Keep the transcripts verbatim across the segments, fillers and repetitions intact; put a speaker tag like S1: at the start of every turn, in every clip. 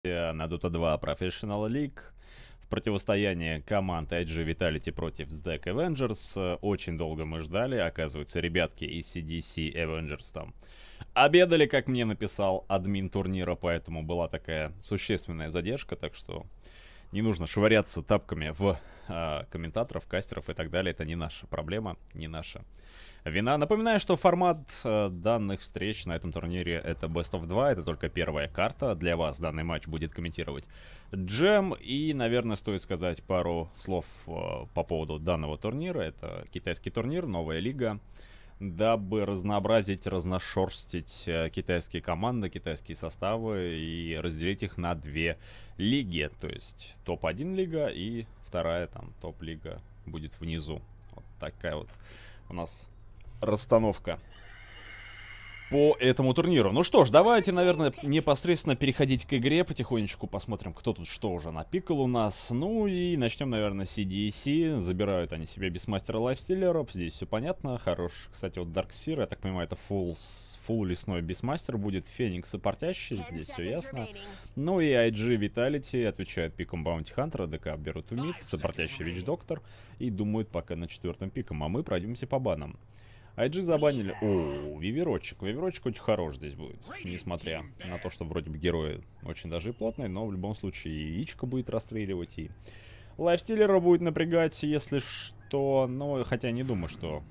S1: на Dota два Professional League в противостоянии команд ай джи Vitality против Zdeck Avengers. Очень долго мы ждали. Оказывается, ребятки из си ди си Avengers там обедали, как мне написал админ турнира, поэтому была такая существенная задержка, так что не нужно швыряться тапками в э, комментаторов, кастеров и так далее. Это не наша проблема, не наша вина. Напоминаю, что формат э, данных встреч на этом турнире это Best of два, это только первая карта. Для вас данный матч будет комментировать Джем. И, наверное, стоит сказать пару слов э, по поводу данного турнира. Это китайский турнир, новая лига. Дабы разнообразить, разношерстить э, китайские команды, китайские составы и разделить их на две лиги. То есть топ один лига и вторая там топ-лига будет внизу. Вот такая вот у нас расстановка по этому турниру. Ну что ж, давайте, наверное, непосредственно переходить к игре. Потихонечку посмотрим, кто тут что уже напикал у нас. Ну и начнем, наверное, с си ди си. Забирают они себе Бисмастера Лайфстиллера. Здесь все понятно. Хорош. Кстати, вот Дарксир, я так понимаю, это фулл, фулл лесной Бисмастер будет. Феникс сопортящий. Здесь все ясно. Ну и ай джи Vitality отвечает пиком Баунти Хантера. ДК берут в мид. Сопортящий Вич Доктор. И думают пока на четвертом пиком. А мы пройдемся по банам. ай джи забанили. О, Виверочек. Виверочек очень хорош здесь будет. Несмотря на то, что вроде бы герои очень даже и плотные, но в любом случае и Ичка будет расстреливать, и Лайфстиллера будет напрягать, если что. Но хотя не думаю, что...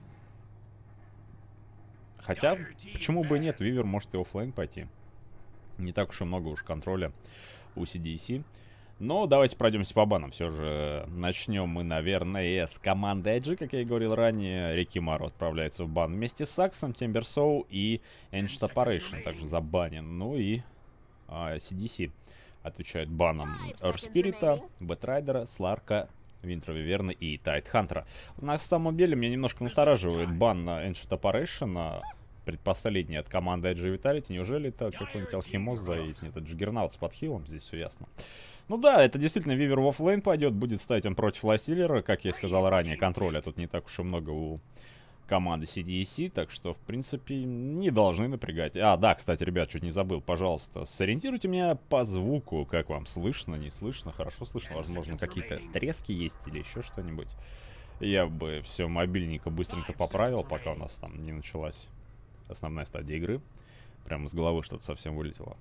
S1: Хотя, почему бы и нет, Вивер может и оффлейн пойти. Не так уж и много уж контроля у си ди си. Но давайте пройдемся по банам. Все же начнем мы, наверное, с команды ай джи, как я и говорил ранее. Рикимару отправляется в бан вместе с Саксом, Тимберсоу и Ancient Operation также забанен. Ну и а, си ди си отвечает баном Эрспирита, Бэтрайдера, Сларка, Винтера Виверна и Тайтхантера. На самом деле меня немножко настораживает бан на Ancient Operation, предпоследний от команды ай джи Vitality. Неужели это какой-нибудь Алхимоз заедет? Нет, это Джиггернаут с подхилом, здесь все ясно. Ну да, это действительно Вивер в оффлейн пойдет, будет ставить он против Лайфстиллера. Как я и сказал ранее, контроля тут не так уж и много у команды си ди си, так что, в принципе, не должны напрягать. А, да, кстати, ребят, чуть не забыл, пожалуйста, сориентируйте меня по звуку, как вам слышно, не слышно, хорошо слышно, возможно, какие-то трески есть или еще что-нибудь. Я бы все мобильненько быстренько поправил, пока у нас там не началась основная стадия игры. Прямо с головы что-то совсем вылетело.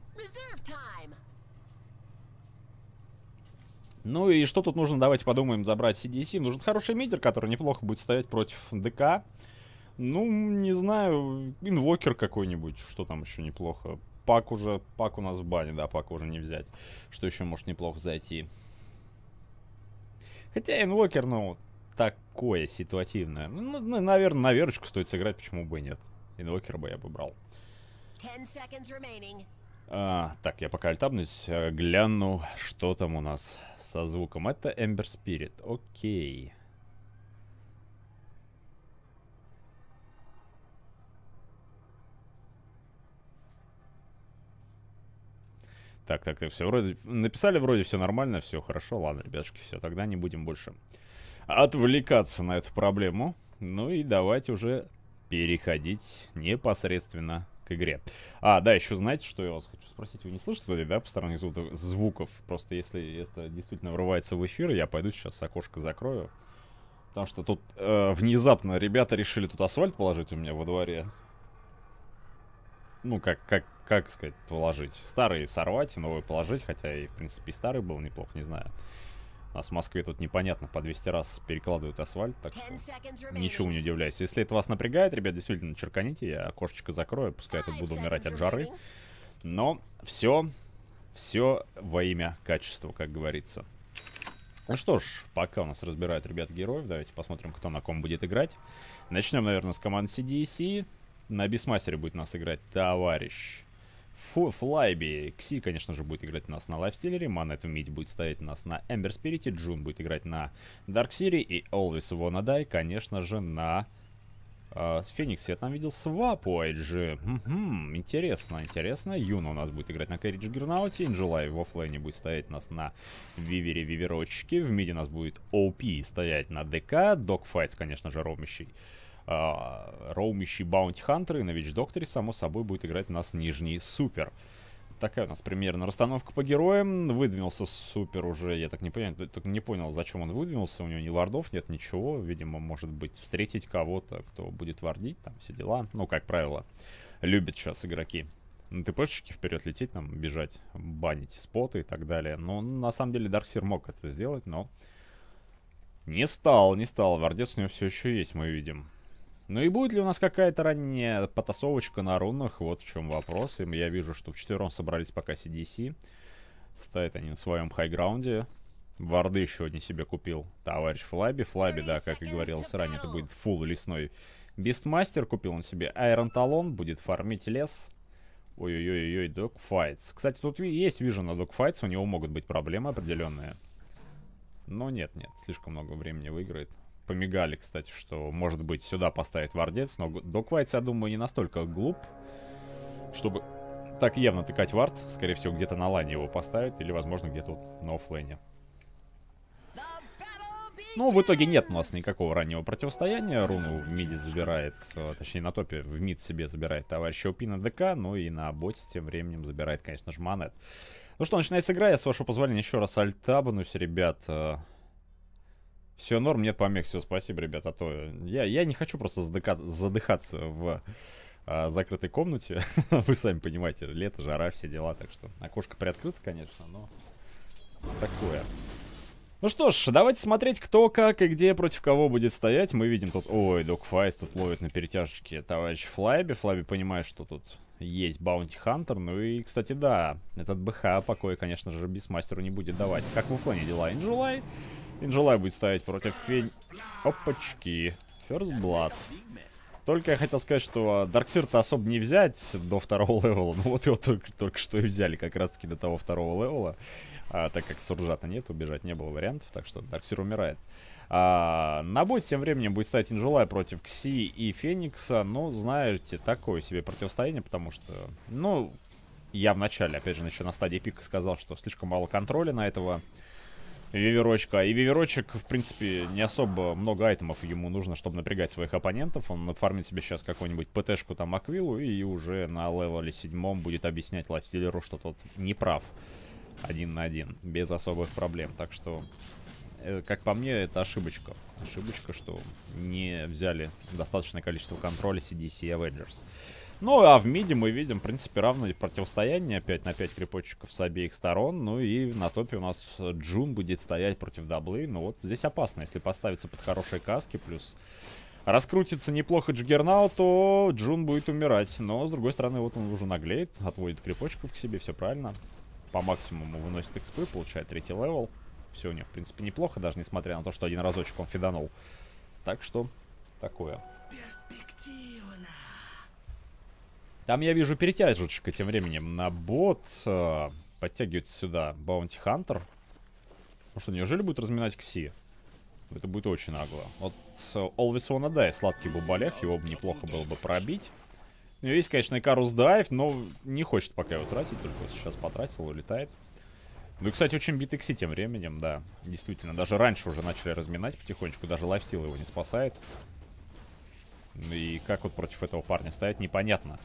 S1: Ну и что тут нужно, давайте подумаем, забрать си ди си. Нужен хороший мидер, который неплохо будет стоять против ДК. Ну, не знаю, инвокер какой-нибудь, что там еще неплохо. Пак уже, пак у нас в бане, да, пак уже не взять. Что еще может неплохо зайти? Хотя инвокер, ну, такое ситуативное. Ну, наверное, на верочку стоит сыграть, почему бы и нет. Инвокера бы я бы брал. А, так, я пока альтабнусь, гляну, что там у нас со звуком. Это Ember Spirit, окей. Так, так, так, все вроде... Написали вроде все нормально, все хорошо. Ладно, ребятушки, все, тогда не будем больше отвлекаться на эту проблему. Ну и давайте уже переходить непосредственно к игре. А, да, еще знаете, что я вас хочу спросить? Вы не слышите, вроде, да, посторонних звуков? Просто если это действительно врывается в эфир, я пойду сейчас окошко закрою. Потому что тут э, внезапно ребята решили тут асфальт положить у меня во дворе. Ну, как, как, как сказать, положить? Старый сорвать, новый положить, хотя и, в принципе, и старый был неплохо, не знаю. У нас в Москве тут непонятно, по двести раз перекладывают асфальт, так что ничего не удивляюсь. Если это вас напрягает, ребят, действительно, черканите, я окошечко закрою, пускай я тут буду умирать от жары. Но все, все во имя качества, как говорится. Ну что ж, пока у нас разбирают ребят героев, давайте посмотрим, кто на ком будет играть. Начнем, наверное, с команды си ди си. На Бисмастере будет у нас играть товарищ Флайби. Кси, конечно же, будет играть у нас на Лайфстиллере. Манет Мид будет стоять у нас на Эмбер Спирите. Джун будет играть на Дарксире. И Always Wanna Die, конечно же, на э, Фениксе. Я там видел свап у ай джи. Угу, интересно, интересно. Юна у нас будет играть на Кэрри Джиггернауте. Инджелай в оффлейне будет стоять у нас на Вивере Виверочке. В миде у нас будет о пи стоять на ДК. Догфайтс, конечно же, ровмящий. Uh, роумящий Баунти Хантер и на Вич Докторе, само собой, будет играть у нас нижний супер. Такая у нас примерно расстановка по героям. Выдвинулся супер уже, я так не понял, так не понял, зачем он выдвинулся. У него ни вардов нет, ничего. Видимо, может быть, встретить кого-то, кто будет вардить, там все дела. Ну, как правило, любят сейчас игроки на ТПшечке вперед лететь, там, бежать, банить споты и так далее. Но на самом деле Дарксир мог это сделать, но не стал, не стал. Вардец у него все еще есть, мы видим. Ну и будет ли у нас какая-то ранняя потасовочка на рунах? Вот в чем вопрос. И я вижу, что вчетвером собрались пока си ди си. Стоят они на своем хайграунде. Варды еще один себе купил товарищ Флаби. Флаби, да, как и говорилось ранее, это будет фулл лесной Бистмастер. Купил он себе Айрон Талон, будет фармить лес. Ой-ой-ой-ой, Догфайтс. Кстати, тут есть вижу на Догфайтс, у него могут быть проблемы определенные. Но нет, нет, слишком много времени выиграет. Помигали, кстати, что, может быть, сюда поставить вардец. Но Догфайтс, я думаю, не настолько глуп, чтобы так явно тыкать вард. Скорее всего, где-то на лане его поставить. Или, возможно, где-то на оффлейне. Ну, в итоге нет у нас никакого раннего противостояния. Руну в миде забирает, точнее, на топе в мид себе забирает товарищ Опи на ДК. Ну и на боте тем временем забирает, конечно же, Монет. Ну что, начинается игра. Я, с вашего позволения, еще раз альтабанусь, ребят. Все норм, нет помех, все, спасибо, ребят, а то я, я не хочу просто задыха, задыхаться в а, закрытой комнате. Вы сами понимаете, лето, жара, все дела, так что окошко приоткрыто, конечно, но такое. Ну что ж, давайте смотреть, кто, как и где против кого будет стоять. Мы видим тут, ой, Догфайтс тут ловит на перетяжечке товарищ Флаби. Флаби понимает, что тут есть Баунти Хантер. Ну и, кстати, да, этот БХ покоя, конечно же, Бисмастеру не будет давать. Как в оффлейне дела? Инжулай. Инжулай будет ставить против Фень... Опачки. First Blood. Только я хотел сказать, что Дарксир-то особо не взять до второго левела. Ну вот его только, только что и взяли как раз-таки до того второго левела. А, так как Суржата нет, убежать не было вариантов. Так что Дарксир умирает. А, на боте тем временем будет ставить Инжулай против Кси и Феникса. Ну, знаете, такое себе противостояние, потому что... Ну, я вначале, опять же, еще на стадии пика сказал, что слишком мало контроля на этого... Виверочка. И Виверочек, в принципе, не особо много айтемов ему нужно, чтобы напрягать своих оппонентов. Он нафармит себе сейчас какую-нибудь ПТшку там Аквилу и уже на левеле седьмом будет объяснять лайфстиллеру, что тот не прав. Один на один. Без особых проблем. Так что, э, как по мне, это ошибочка. Ошибочка, что не взяли достаточное количество контроля си ди си Avengers. Ну, а в миде мы видим, в принципе, равное противостояние. пять на пять крипочков с обеих сторон. Ну и на топе у нас Джун будет стоять против даблы. Ну вот здесь опасно, если поставиться под хорошие каски. Плюс раскрутится неплохо Джиггернаут, то Джун будет умирать. Но, с другой стороны, вот он уже наглеет. Отводит крипочков к себе, все правильно. По максимуму выносит экспы, получает третий левел. Все у него, в принципе, неплохо, даже несмотря на то, что один разочек он фиданул. Так что, такое. Там я вижу перетяжечка тем временем на бот. Э, подтягивается сюда Баунти Хантер. Ну что, неужели будет разминать Кси? Это будет очень нагло. Вот uh, Always Wanna Die, сладкий бубалех, его бы неплохо было бы пробить. У него есть, конечно, Икарус Дайв, но не хочет пока его тратить, только вот сейчас потратил, улетает. Ну и, кстати, очень битый Кси тем временем, да. Действительно, даже раньше уже начали разминать потихонечку, даже лайфстил его не спасает. И как вот против этого парня стоять, непонятно.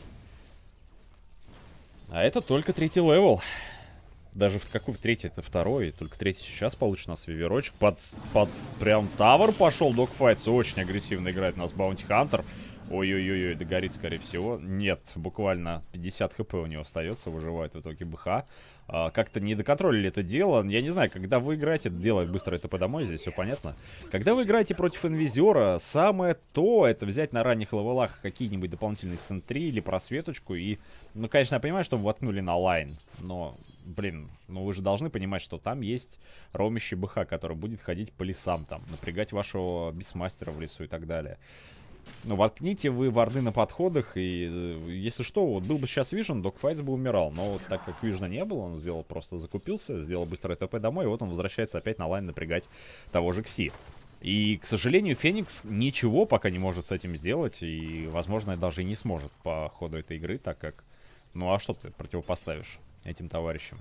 S1: А это только третий левел. Даже в какой в третий, это второй. Только третий сейчас получит у нас Виверочек. Под, под прям тавер пошел Догфайтс. Очень агрессивно играет у нас Баунти Хантер. Ой-ой-ой, догорит, скорее всего. Нет, буквально пятьдесят хп у него остается. Выживает в итоге БХ. А, как-то не доконтролили это дело. Я не знаю, когда вы играете, делает быстро ТП домой, здесь все понятно. Когда вы играете против Инвизора, самое то, это взять на ранних левелах какие-нибудь дополнительные сентри или просветочку. И, ну, конечно, я понимаю, что вы воткнули на лайн. Но, блин, ну вы же должны понимать, что там есть роумящий БХ, который будет ходить по лесам там, напрягать вашего бисмастера в лесу и так далее. Ну, воткните вы варды на подходах, и если что, вот был бы сейчас Вижен, Догфайтс бы умирал. Но вот так как Вижена не было, он сделал, просто закупился, сделал быстрое ТП домой, и вот он возвращается опять на лайн напрягать того же Кси. И, к сожалению, Феникс ничего пока не может с этим сделать, и, возможно, даже и не сможет по ходу этой игры, так как... Ну, а что ты противопоставишь этим товарищам?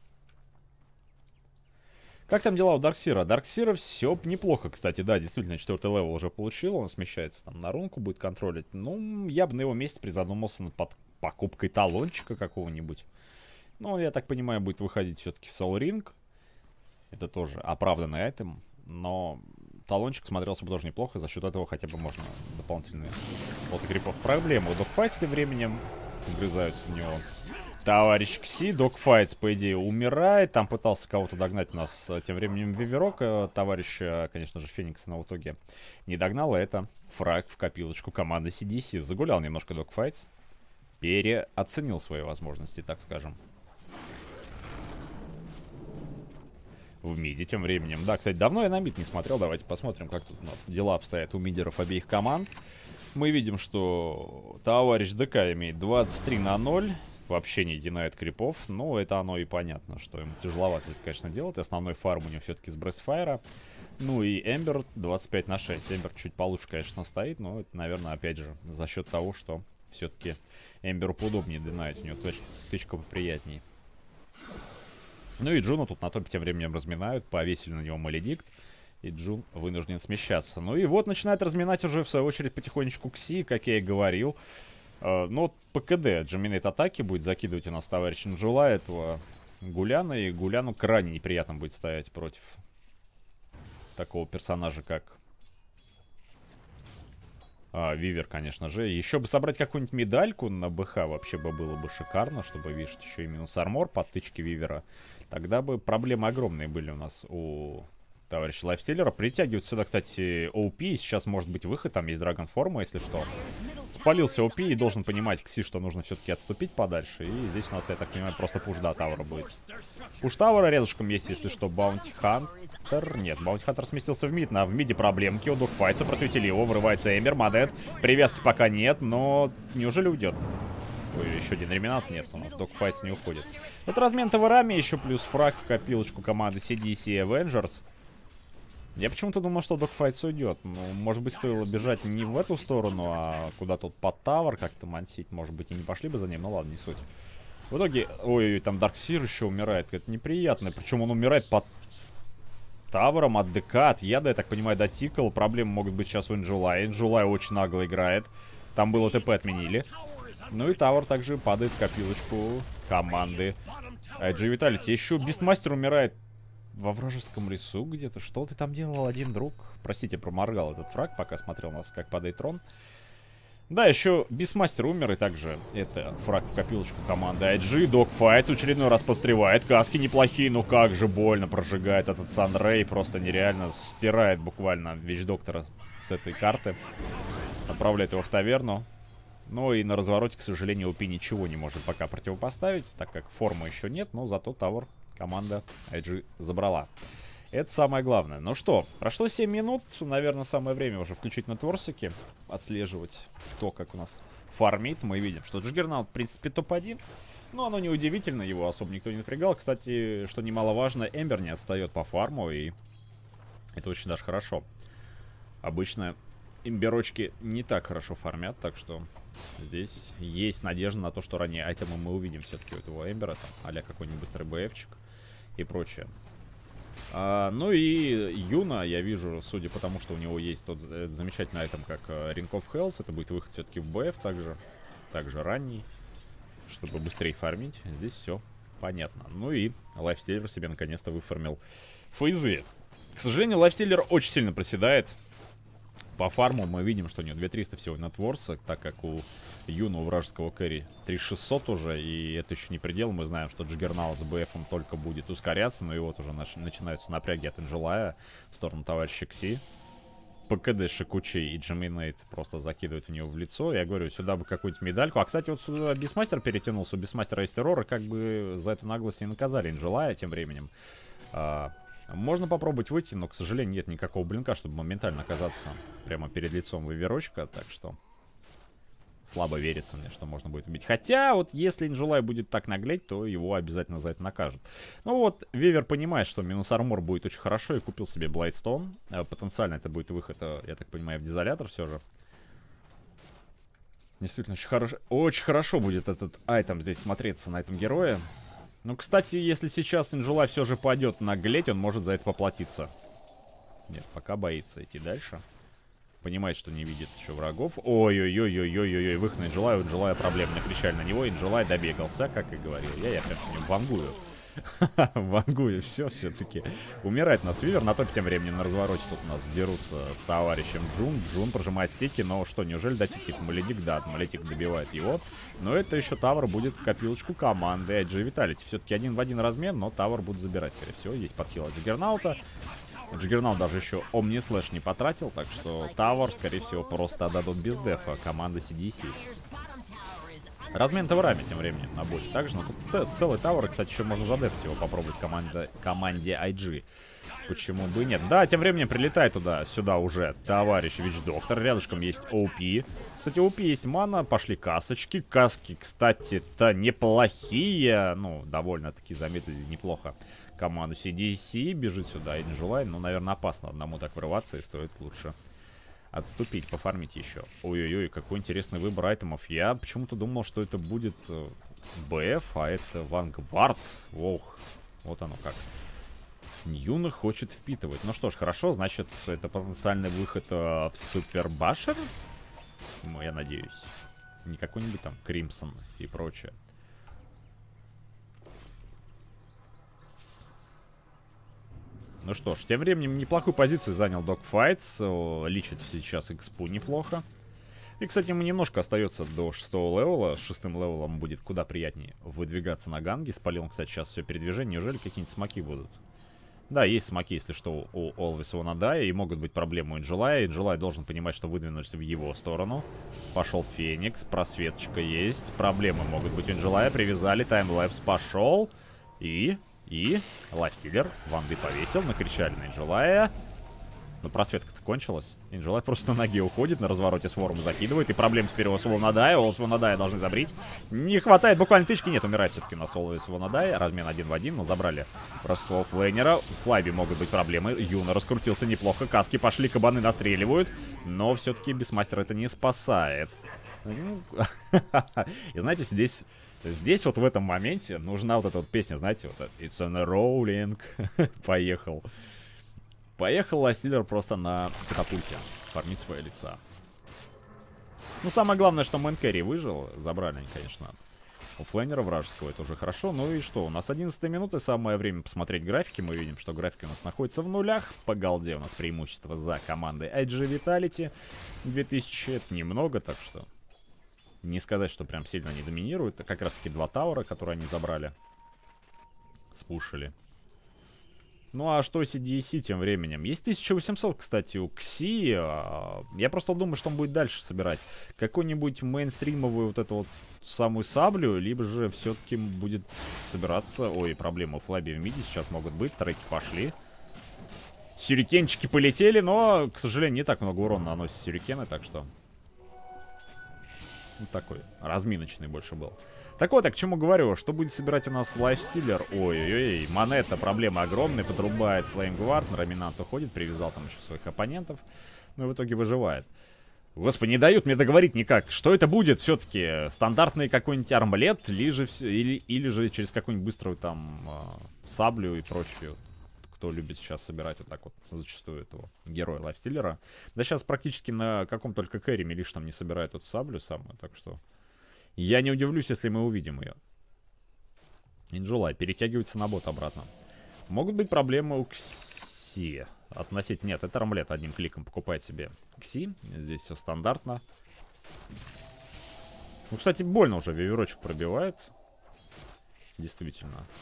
S1: Как там дела у Дарксира? Дарксира все неплохо, кстати, да, действительно, четвертый левел уже получил, он смещается там на рунку, будет контролить. Ну, я бы на его месте призадумался над под покупкой талончика какого-нибудь. Ну, я так понимаю, будет выходить все-таки в Soul Ring. Это тоже оправданный айтем. Но талончик смотрелся бы тоже неплохо. За счет этого хотя бы можно дополнительные слоты крипов. Проблема у Догфайтс тем временем. Вгрызаются в него. Товарищ Кси. Догфайтс, по идее, умирает. Там пытался кого-то догнать у нас тем временем Виверок. Товарищ, конечно же, Феникса, но в итоге не догнал. Это фраг в копилочку команды си ди си. Загулял немножко Догфайтс. Переоценил свои возможности, так скажем. В миде тем временем. Да, кстати, давно я на мид не смотрел. Давайте посмотрим, как тут у нас дела обстоят у мидеров обеих команд. Мы видим, что товарищ ДК имеет двадцать три на ноль. Вообще не динает крипов. Но это оно и понятно, что ему тяжеловато это, конечно, делать. Основной фарм у него все-таки с Брестфайра. Ну и Эмбер двадцать пять на шесть. Эмбер чуть получше, конечно, стоит. Но это, наверное, опять же, за счет того, что все-таки Эмберу поудобнее динает. У него точ тычка поприятней. Ну и Джуна тут на топе тем временем разминают. Повесили на него Маледикт. И Джун вынужден смещаться. Ну и вот начинает разминать уже в свою очередь потихонечку Кси, как я и говорил. Uh, ну вот по КД Джаминейт атаки будет закидывать у нас товарищ Нджула этого Гуляна. И Гуляну крайне неприятно будет стоять против такого персонажа, как uh, Вивер, конечно же. Еще бы собрать какую-нибудь медальку на БХ вообще бы было бы шикарно, чтобы, видишь, еще и минус армор под тычки Вивера. Тогда бы проблемы огромные были у нас у товарища Лайфстиллера. Притягивают сюда, кстати, о пи. Сейчас может быть выход, там есть Драгон Форма, если что. Спалился о пи и должен понимать Кси, что нужно все-таки отступить подальше. И здесь у нас, я так понимаю, просто пуш до Тауэра будет. Пуш Тауэра рядышком есть, если что, Баунти Хантер. Нет, Баунти Хантер сместился в мид. На, в миде проблемки. У Догфайтса просветили его. Врывается Эмбер, Мадет. Привязки пока нет, но неужели уйдет? Ой, еще один реминант нет, у нас Догфайтс не уходит. Это размен Таварами, еще плюс фраг в копилочку команды си ди си Avengers. Я почему-то думал, что Догфайтс уйдет. Ну, может быть, стоило бежать не в эту сторону, а куда-то под Тавер как-то мансить. Может быть, и не пошли бы за ним, ну ладно, не суть. В итоге, ой, там Дарксир еще умирает, это неприятно. Причем он умирает под Тавером, от ДК, от яда, я так понимаю, дотикал. Проблемы могут быть сейчас у Энджулай. Энджулай очень нагло играет. Там было ТП отменили. Ну и Тавер также падает в копилочку команды ай джи Vitality. Еще Бистмастер умирает во вражеском лесу где-то. Что ты там делал, один друг? Простите, проморгал этот фраг, пока смотрел у нас, как падает трон. Да, еще Бистмастер умер, и также это фраг в копилочку команды ай джи. Догфайтс очередной раз постревает. Каски неплохие, но как же больно прожигает этот Санрей. Просто нереально стирает буквально Вещдоктора с этой карты. Отправляет его в таверну. Ну и на развороте, к сожалению, о пи ничего не может пока противопоставить, так как формы еще нет, но зато Тавер команда ай джи забрала. Это самое главное. Ну что, прошло семь минут, наверное, самое время уже включить на Творсике, отслеживать то, как у нас фармит. Мы видим, что Джиггернаут, в принципе, топ один, но оно не удивительно, его особо никто не напрягал. Кстати, что немаловажно, Эмбер не отстает по фарму, и это очень даже хорошо. Обычно имберочки не так хорошо фармят, так что здесь есть надежда на то, что ранее айтемы мы увидим все-таки у этого Эмбера, там, а-ля какой-нибудь быстрый БФчик и прочее. А, ну и Юна, я вижу, судя по тому, что у него есть тот замечательный айтем, как Ring of Hells, это будет выход все-таки в БФ также, также ранний, чтобы быстрее фармить. Здесь все понятно. Ну и Лайфстиллер себе наконец-то выфармил фейзы. К сожалению, Лайфстиллер очень сильно проседает. По фарму мы видим, что у него две тысячи триста всего на Творса, так как у Юна, у вражеского кэрри три тысячи шестьсот уже, и это еще не предел. Мы знаем, что Джиггернаут с БФом только будет ускоряться, но и вот уже наш, начинаются напряги от Энджелая в сторону товарища Кси. ПКД Шикучей и Джаминейт просто закидывают в него в лицо. Я говорю, сюда бы какую-нибудь медальку. А, кстати, вот сюда Бисмастер перетянулся. У Бисмастера есть террор, и как бы за эту наглость не наказали Энджелая тем временем. А, можно попробовать выйти, но, к сожалению, нет никакого блинка, чтобы моментально оказаться прямо перед лицом Виверочка. Так что слабо верится мне, что можно будет убить. Хотя, вот если Энджелай будет так наглеть, то его обязательно за это накажут. Ну вот, Вивер понимает, что минус армор будет очень хорошо, и купил себе Блайдстоун. Потенциально это будет выход, я так понимаю, в Дезолятор все же. Действительно, очень хорошо, очень хорошо будет этот айтем здесь смотреться на этом герое. Ну, кстати, если сейчас Энджелай все же пойдет наглеть, он может за это поплатиться. Нет, пока боится идти дальше. Понимает, что не видит еще врагов. Ой-ой-ой-ой-ой-ой-ой. Выход на Инджелая. У Инджелая проблемы. Накричали на него. Инджелай добегался, как и говорил. Я, я опять с ним вангую. Вангую. Все, все-таки. Умирает нас Вивер. На топе тем временем на развороте тут у нас дерутся с товарищем Джун. Джун прожимает стики. Но что, неужели дотикит Маледик? Да, Маледик добивает его. Но это еще тавр будет в копилочку команды ай джи Vitality. Все-таки один в один размен, но тавр будут забирать, скорее всего. Есть подхил от Джиггернаута. Джиггернаут даже еще Омни Слэш не потратил, так что тавр, скорее всего, просто отдадут без дефа команды си ди си. Размен таврами тем временем на боте. Также, ну, тут целый тавр, кстати, еще можно задефать его попробовать команда, команде ай джи. Почему бы и нет? Да, тем временем прилетает туда, сюда уже товарищ Вич-доктор. Рядышком есть о пи. Кстати, у о пи есть мана, пошли касочки. Каски, кстати-то неплохие. Ну, довольно-таки заметили неплохо. Команду си ди си бежит сюда. Инджелай, ну, наверное, опасно одному так врываться. И стоит лучше отступить, пофармить еще. Ой-ой-ой, какой интересный выбор айтемов. Я почему-то думал, что это будет бэ эф, а это Вангвард. Ох, вот оно как. Ньюна хочет впитывать. Ну что ж, хорошо, значит, это потенциальный выход э, в Супер Башер. Ну, я надеюсь. Не какой-нибудь там Кримсон и прочее. Ну что ж, тем временем неплохую позицию занял Догфайтс. Личит сейчас экспу неплохо. И, кстати, ему немножко остается до шестого левела. С шестым левелом будет куда приятнее выдвигаться на ганге. Спалил он, кстати, сейчас все передвижение. Неужели какие-нибудь смоки будут? Да, есть смоки, если что, у Always Wanna Die. И могут быть проблемы у Инджелая. Инджелай должен понимать, что выдвинулся в его сторону. Пошел Феникс. Просветочка есть. Проблемы могут быть у Инджелая. Привязали. Таймлэпс пошел. И... И... Лайфстиллер. Ванды повесил. Накричали на Инджелая. Но просветка-то кончилась. Инджелай просто на ноге уходит, на развороте с вором закидывает. И проблем теперь у Свонадая. У Свонадая должны забрить. Не хватает буквально тычки. Нет, умирает все-таки на соло Свонадая. Размен один в один, но забрали простого флейнера. В Флайбе могут быть проблемы. Юна раскрутился неплохо. Каски пошли, кабаны настреливают. Но все-таки Бисмастер это не спасает. И знаете, здесь... Здесь вот в этом моменте нужна вот эта вот песня, знаете, вот It's on a rolling. Поехал. Поехал Лайфстиллер просто на катапульте фармить свои леса. Ну, самое главное, что мейн кэрри выжил. Забрали они, конечно, у флейнера вражеского. Это уже хорошо. Ну и что? У нас одиннадцатая минута. Самое время посмотреть графики. Мы видим, что графики у нас находятся в нулях. По голде у нас преимущество за командой ай джи Vitality. две тысячи это немного, так что... Не сказать, что прям сильно они доминируют. Это как раз-таки два таура, которые они забрали. Спушили. Ну а что си ди си тем временем? Есть тысяча восемьсот, кстати, у Кси. Я просто думаю, что он будет дальше собирать. Какой-нибудь мейнстримовую вот эту вот самую саблю. Либо же все-таки будет собираться... Ой, проблемы у Флаби в миде сейчас могут быть. Треки пошли. Сюрикенчики полетели, но, к сожалению, не так много урона наносят сюрикены, так что... Ну, такой разминочный больше был. Так вот, я к чему говорю, что будет собирать у нас Лайфстиллер? Ой-ой-ой, Монета, проблема огромная, подрубает Флеймгвард, на Раминант уходит, привязал там еще своих оппонентов, но в итоге выживает. Господи, не дают мне договорить никак. Что это будет все-таки? Стандартный какой-нибудь армлет, или же, или, или же через какую-нибудь быструю там э, саблю и прочее. Кто любит сейчас собирать вот так вот зачастую этого героя Лайфстиллера. Да сейчас практически на каком только кэрри Милиш там не собирает эту саблю самую, так что я не удивлюсь, если мы увидим ее. Инджелай перетягивается на бот обратно. Могут быть проблемы у Кси. Относительно нет, это Рамлет одним кликом покупает себе Кси. Здесь все стандартно. Ну, кстати, больно уже виверочек пробивает. Действительно.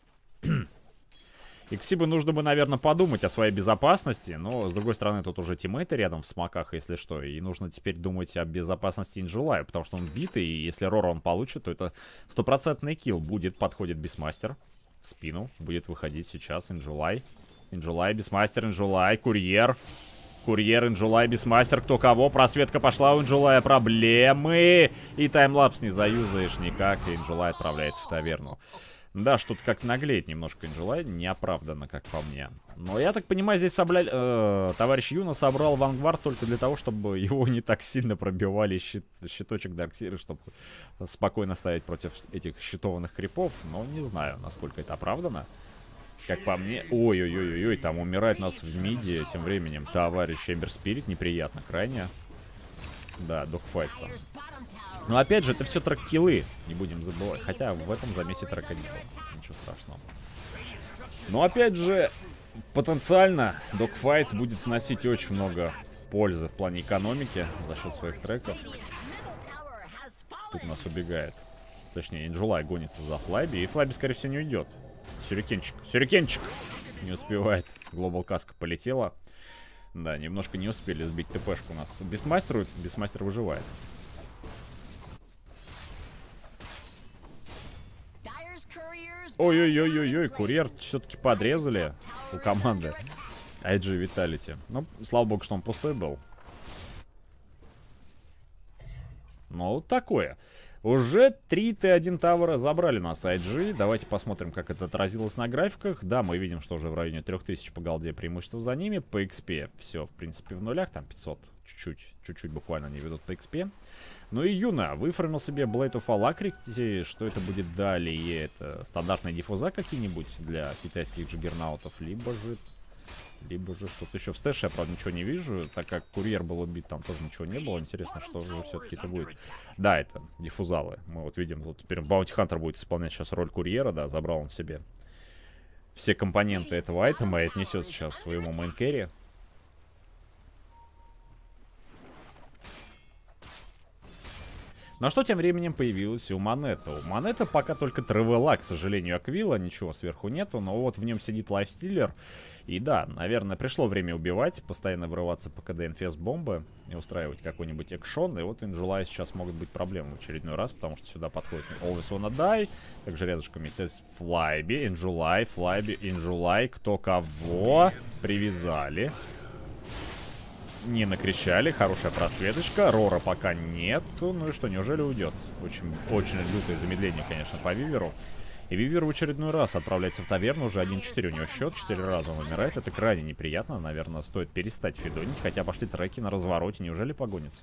S1: И Кси бы нужно бы, наверное, подумать о своей безопасности. Но, с другой стороны, тут уже тиммейты рядом в смоках, если что. И нужно теперь думать о безопасности Инджелая, потому что он битый. И если Рора он получит, то это стопроцентный килл будет. Подходит Бисмастер в спину. Будет выходить сейчас Инджелай. Инджелай, Бисмастер, Инджелай, Курьер. Курьер, Инджелай, Бисмастер, кто кого. Просветка пошла у Инджелая. Проблемы. И таймлапс не заюзаешь никак. И Инджелай отправляется в таверну. Да, что-то как наглеет немножко Инджелай, неоправданно, как по мне. Но я так понимаю, здесь собля... э, товарищ Юна собрал Вангвард только для того, чтобы его не так сильно пробивали щит... щиточек Дарксиры, чтобы спокойно стоять против этих щитованных крипов. Но не знаю, насколько это оправдано. Как по мне... Ой-ой-ой-ой, там умирает нас в миде тем временем. Товарищ Эмбер Спирит, неприятно крайне. Да, докфайт там. Но опять же, это все трек-киллы, не будем забывать. Хотя в этом замесе трека не было. Ничего страшного. Но опять же, потенциально докфайтс будет носить очень много пользы в плане экономики за счет своих треков. Тут у нас убегает. Точнее, Инжулай гонится за Флайби. И Флайби, скорее всего, не уйдет. Сюрикенчик. Сюрикенчик! Не успевает. Глобал каска полетела. Да, немножко не успели сбить ТПшку у нас. Бисмастерует. Бисмастер выживает. Ой-ой-ой-ой-ой. Курьер все-таки подрезали у команды ай джи Vitality. Ну, слава богу, что он пустой был. Ну, вот такое. Уже три тэ один тавера забрали нас ай джи. Давайте посмотрим, как это отразилось на графиках. Да, мы видим, что уже в районе трех тысяч по голде преимущество за ними. По икс пи все, в принципе, в нулях. Там пятьсот. Чуть-чуть, чуть-чуть буквально не ведут по икс пи. Ну и Юна выформил себе Blade of Alacrity. Что это будет далее? Это стандартные диффуза какие-нибудь для китайских джиггернаутов. Либо же... Либо же что-то еще в стэше, я, правда, ничего не вижу. Так как курьер был убит, там тоже ничего не было. Интересно, что же все-таки это будет. Да, это диффузалы. Мы вот видим, вот теперь Баунти Хантер будет исполнять сейчас роль курьера, да, забрал он себе все компоненты этого айтема и отнесет сейчас своему мейн-керри. Ну а что тем временем появилось у Монета? У Монета пока только Тревела, к сожалению, Аквила, ничего сверху нету, но вот в нем сидит лайфстиллер. И да, наверное, пришло время убивать, постоянно врываться по КД инфест бомбы и устраивать какой-нибудь экшон. И вот Инжулай сейчас могут быть проблемы в очередной раз, потому что сюда подходит Always Wanna Die, также рядышком есть Флайби, Инжулай, Флайби, Инжулай, кто кого привязали. Не накричали, хорошая просветочка. Рора пока нету. Ну и что, неужели уйдет? Очень, очень лютое замедление, конечно, по Виверу. И Вивер в очередной раз отправляется в таверну. Уже один четыре у него счет. четыре раза он умирает. Это крайне неприятно. Наверное, стоит перестать фидонить. Хотя пошли треки на развороте. Неужели погонится?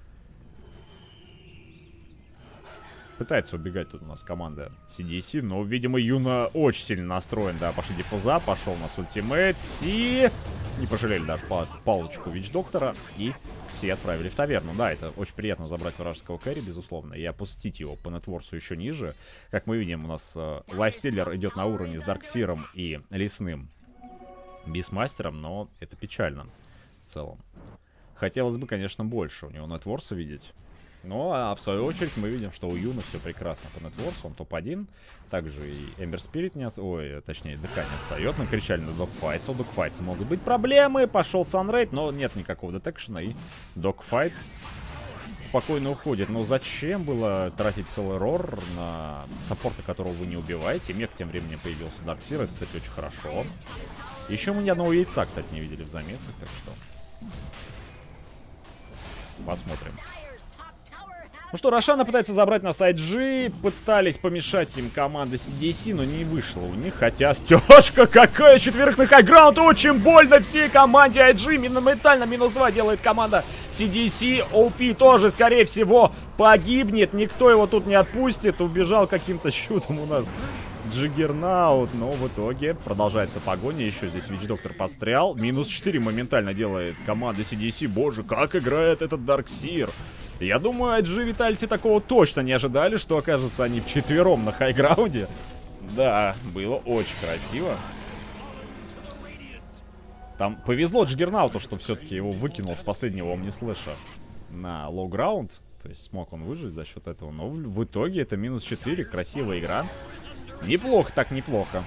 S1: Пытается убегать тут у нас команда си ди си. Но, видимо, Юна очень сильно настроен. Да, пошли диффуза. Пошел у нас ультимейт. Пси. Не пожалели даже по палочку Вич-доктора. И Пси отправили в таверну. Да, это очень приятно забрать вражеского кэрри, безусловно. И опустить его по нетворсу еще ниже. Как мы видим, у нас э, лайфстиллер идет на уровне с Дарксиром и Лесным Бисмастером. Но это печально в целом. Хотелось бы, конечно, больше у него нетворса видеть. Ну, а в свою очередь мы видим, что у Юна все прекрасно по нетворсу, он топ один. Также и Эмбер Спирит не отстает, ой, точнее, ДК не отстает. Накричали на Докфайтс, у Докфайтса могут быть проблемы. Пошел Санрейд, но нет никакого детекшена, и Докфайтс спокойно уходит. Но зачем было тратить целый рор на саппорта, которого вы не убиваете? Мех тем временем появился Дарксир, это, кстати, очень хорошо. Еще мы ни одного яйца, кстати, не видели в замесах, так что... Посмотрим. Ну что, Рошана пытаются забрать нас ай джи. Пытались помешать им команда си ди си, но не вышло у них. Хотя стёжка какая! Четверых на хайграунд. Очень больно всей команде ай джи. Моментально минус два делает команда си ди си. оу пи тоже, скорее всего, погибнет. Никто его тут не отпустит. Убежал каким-то чудом у нас Джиггернаут. Но в итоге продолжается погоня. Еще здесь Вич-доктор подстрял. Минус четыре моментально делает команда си ди си. Боже, как играет этот Дарксир. Я думаю, ай джи Vitality такого точно не ожидали, что окажутся они вчетвером на хайграунде. Да, было очень красиво. Там повезло Джиггернауту, что все-таки его выкинул с последнего омнислэша на лоу-граунд. То есть смог он выжить за счет этого. Но в итоге это минус четыре. Красивая игра. Неплохо так, неплохо.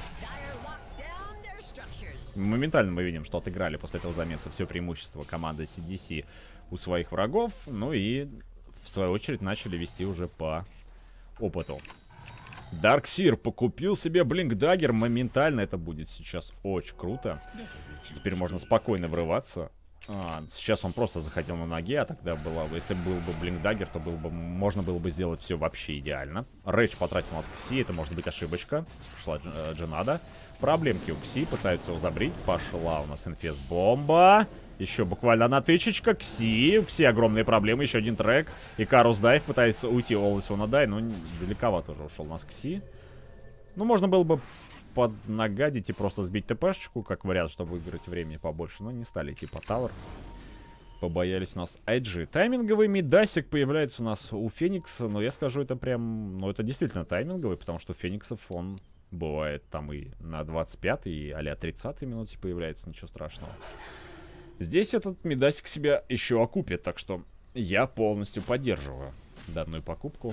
S1: Моментально мы видим, что отыграли после этого замеса все преимущество команды си ди си у своих врагов. Ну и в свою очередь начали вести уже по опыту. Дарксир покупил себе Блинк-даггер. Моментально это будет сейчас очень круто. Теперь можно спокойно врываться. А, сейчас он просто захотел на ноге, а тогда было бы, если был бы Блинк-даггер, то было бы, можно было бы сделать все вообще идеально. Рэйдж потратил у нас Кси, это может быть ошибочка. Шла э, Дженада. Проблемки у Кси, пытаются его забрить. Пошла у нас инфест-бомба. Еще буквально одна тычечка. Кси. У Кси огромные проблемы. Еще один трек. И Карус Дайв пытается уйти. Always Wanna Die. Но далековато уже ушел у нас Кси. Ну, можно было бы поднагадить и просто сбить ТПшечку, как вариант, чтобы выиграть времени побольше. Но не стали идти по Тавер. Побоялись у нас ай джи. Тайминговый мидасик появляется у нас у Феникса. Но я скажу, это прям... Ну, это действительно тайминговый, потому что у Фениксов он бывает там и на двадцать пятой, и а-ля тридцатой минуте появляется. Ничего страшного. Здесь этот мидасик себя еще окупит, так что я полностью поддерживаю данную покупку.